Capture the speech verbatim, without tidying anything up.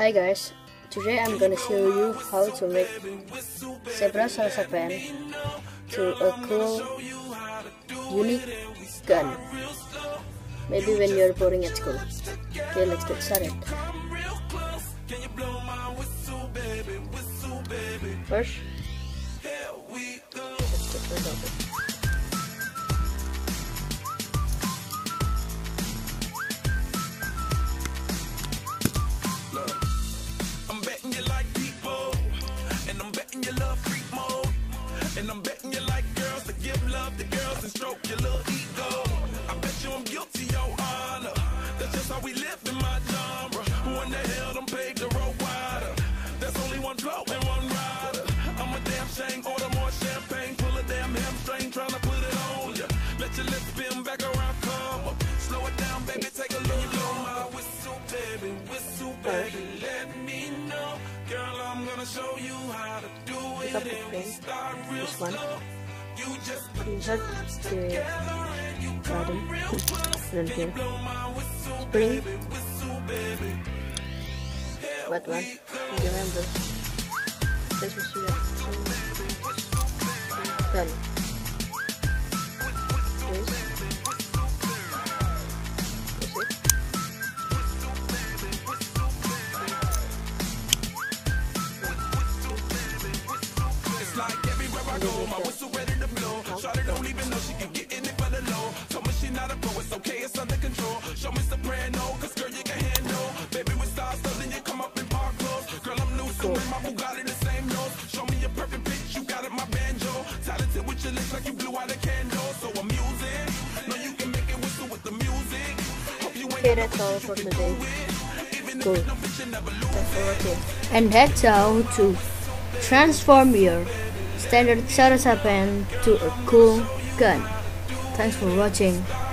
Hi guys, today I'm gonna show you how to make Sarasa pen to a cool, unique gun. Maybe when you're boring at school. Okay, let's get started. First, let's get rid of it. And I'm betting you like girls to give love to girls and stroke your little ego. I bet you I'm guilty, your honor. That's just how we live in my genre. Who in the hell done paved the road wider? There's only one flow and one rider. I'm a damn shame, order more champagne, pull a damn hamstring, trying to put it on ya. Let your lips spin back around, come up. Slow it down, baby, take a look. Blow my whistle, baby, whistle, baby, let me know. Girl, I'm gonna show you how to do it. This one. Insert the bottom. Then here. Spring. What one? Remember. This was here. Then. This. My whistle ready to blow. Shawty don't even know she can get in it for the low. Told me she not a pro, it's okay, it's under control. Show me soprano, cause girl you can handle. Baby with stars, so then you come up in park clothes. Girl I'm new, so in my Bugatti the same nose. Show me a perfect pitch, you got it, my banjo. Talented with your lips like you blew out a candle. So I'm using, know you can make it whistle with the music. Hope you ain't okay, that's all for today. Cool. Thanks for watching. And that's how to transform your standard Sarasa pen to a cool gun. Thanks for watching.